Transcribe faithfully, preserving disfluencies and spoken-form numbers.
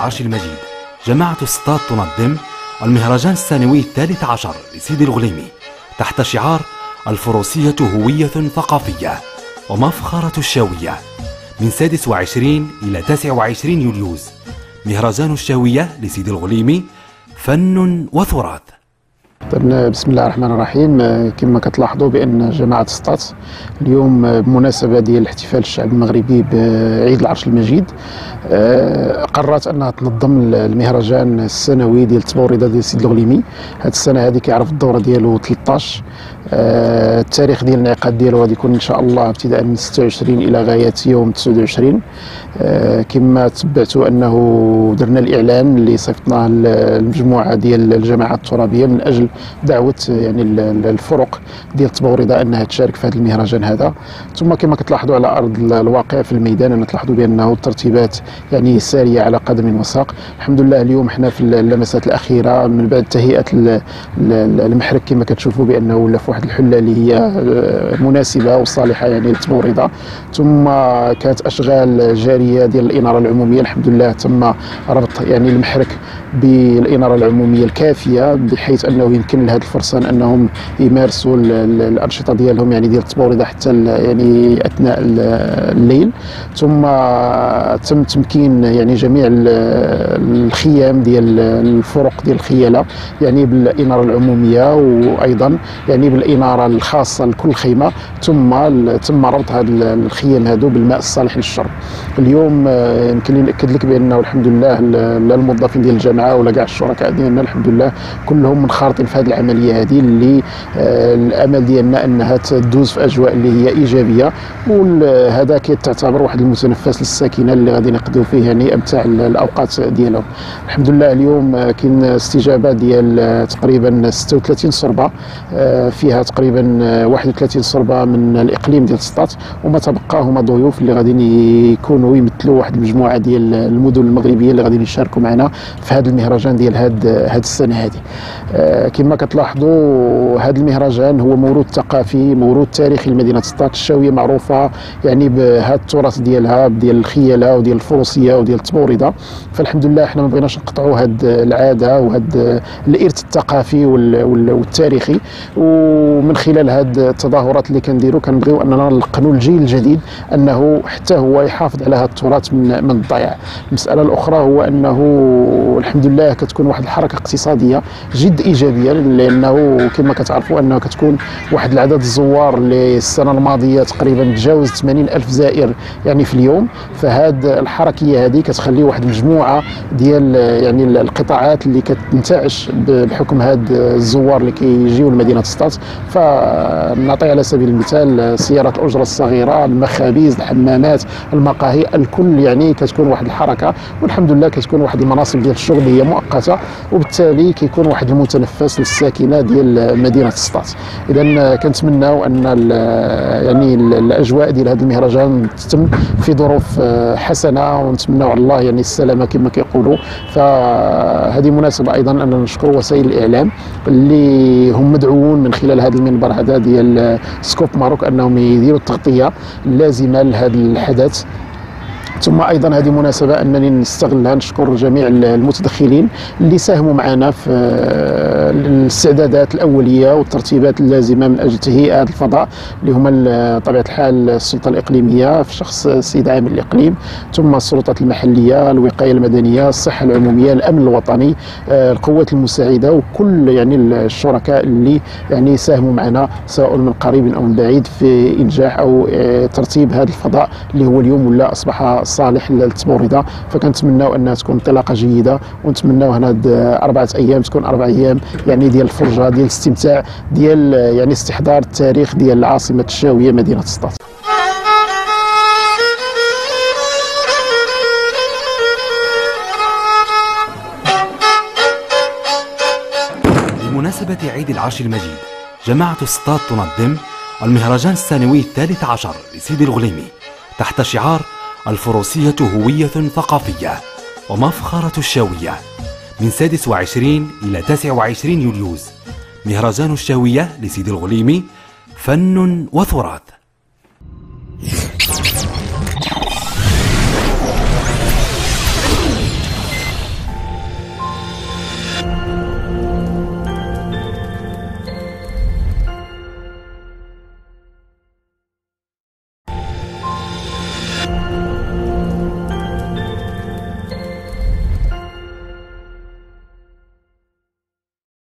العرش المجيد جماعة سطات تنظم المهرجان السنوي الثالث عشر لسيدي الغليمي تحت شعار الفروسية هوية ثقافية ومفخرة الشاوية من سادس وعشرين إلى تاسع وعشرين يوليوز. مهرجان الشاوية لسيدي الغليمي فن وتراث. بسم الله الرحمن الرحيم. كما كتلاحظوا بان جماعه سطات اليوم بمناسبه ديال الاحتفال الشعب المغربي بعيد العرش المجيد قررت انها تنظم المهرجان السنوي ديال التبوريده ديال سيدي الغليمي. هذه السنه هذه كيعرف الدوره ديالو ثلاثطاش. التاريخ ديال الانعقاد ديالو غادي يكون ان شاء الله ابتداء من ستة وعشرين الى غايه يوم تسعة وعشرين. كما تبعتوا انه درنا الاعلان اللي صيفطناه للمجموعه ديال الجماعات الترابيه من اجل دعوه يعني الفرق ديال التبوريده انها تشارك في هذا المهرجان هذا. ثم كما كتلاحظوا على ارض الواقع في الميدان انا تلاحظوا بانه الترتيبات يعني ساريه على قدم وساق. الحمد لله اليوم حنا في اللمسات الاخيره من بعد تهيئه المحرك كما كتشوفوا بانه ولا في واحد الحله اللي هي مناسبه وصالحه يعني للتبوريده. ثم كانت اشغال جاريه ديال الاناره العموميه. الحمد لله تم ربط يعني المحرك بالاناره العموميه الكافيه بحيث انه يمكن لهذا الفرسان انهم يمارسوا الانشطه ديالهم يعني ديال التبوريده حتى يعني اثناء الليل. ثم تم تمكين يعني جميع الخيام ديال الفرق ديال الخياله يعني بالاناره العموميه وايضا يعني بالاناره الخاصه لكل خيمه. ثم تم ربط هذه الخيام هذو بالماء الصالح للشرب. اليوم يمكن لي ناكد لك بانه الحمد لله لا الموظفين ديال الجامعه ولا كاع الشركاء ديالنا الحمد لله كلهم منخرطين في هذه العمليه هذه اللي الامل ديالنا انها تدوز في اجواء اللي هي ايجابيه. وهذا كيتعتبر واحد المتنفس للساكنه اللي غادي نقضيو فيه يعني امتع الاوقات ديالهم. الحمد لله اليوم كاين استجابه ديال تقريبا ستة وثلاثين صربه فيها تقريبا واحد وثلاثين صربه من الاقليم ديال سطات وما تبقى هما ضيوف اللي غادي يكونوا يمثلوا واحد المجموعه ديال المدن المغربيه اللي غادي يشاركوا معنا في هذا المهرجان ديال هذه هذه السنه هذه. كما كتلاحظوا هذا المهرجان هو موروث ثقافي موروث تاريخي لمدينه سطات. الشاويه معروفه يعني بهذا التراث ديالها ديال الخياله وديال الفروسيه وديال التبوريده. فالحمد لله احنا ما بغيناش نقطعوا هذه العاده وهذا الارث الثقافي والتاريخي. ومن خلال هذه التظاهرات اللي كنديروا كنبغيو اننا نلقنوا الجيل الجديد انه حتى هو يحافظ على هذا التراث من من الضياع. المساله الاخرى هو انه الحمد لله كتكون واحد الحركه اقتصاديه جد ايجابيه لانه كما كتعرفوا انه كتكون واحد العدد الزوار اللي السنه الماضيه تقريبا تجاوز ثمانين ألف زائر يعني في اليوم. فهاد الحركيه هذه كتخلي واحد المجموعه ديال يعني القطاعات اللي كتنتعش بحكم هاد الزوار اللي كيجيو لمدينه سطات. فنعطي على سبيل المثال سيارات الاجره الصغيره المخابز الحمامات المقاهي الكل يعني كتكون واحد الحركه. والحمد لله كتكون واحد المناصب ديال الشغل اللي هي مؤقته وبالتالي كيكون واحد المتنفس للساكنه ديال مدينه سطات. اذا كنتمناو ان يعني الاجواء ديال هذا المهرجان تتم في ظروف حسنه ونتمناو على الله يعني السلامه كما كيقولوا. فهذه مناسبه ايضا ان نشكر وسائل الاعلام اللي هم مدعوون من خلال هذا المنبر هذا ديال سكوب ماروك انهم يديروا التغطيه اللازمه لهذا الحدث. ثم ايضا هذه مناسبه انني نستغلها نشكر جميع المتدخلين اللي ساهموا معنا في الاستعدادات الاوليه والترتيبات اللازمه من اجل تهيئه هذا الفضاء اللي هما بطبيعه الحال السلطه الاقليميه في شخص السيد عامل الاقليم ثم السلطات المحليه الوقايه المدنيه الصحه العموميه الامن الوطني القوات المساعده وكل يعني الشركاء اللي يعني ساهموا معنا سواء من قريب او من بعيد في انجاح او ترتيب هذا الفضاء اللي هو اليوم ولا اصبح صالح للتبوريده. فكنتمناو انها تكون انطلاقه جيده ونتمناو هنا اربعه ايام تكون اربع ايام يعني ديال الفرجه ديال الاستمتاع ديال يعني استحضار التاريخ ديال عاصمه الشاويه مدينه سطات. بمناسبه عيد العرش المجيد جماعه سطات تنظم المهرجان السنوي الثالث عشر لسيدي الغليمي تحت شعار الفروسية هوية ثقافية ومفخرة الشاوية من سادس وعشرين إلى تاسع وعشرين يوليوز. مهرجان الشاوية لسيدي الغليمي فن وتراث.